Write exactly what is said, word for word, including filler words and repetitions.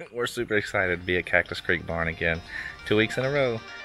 We're super excited to be at Cactus Creek Barn again. Two weeks in a row.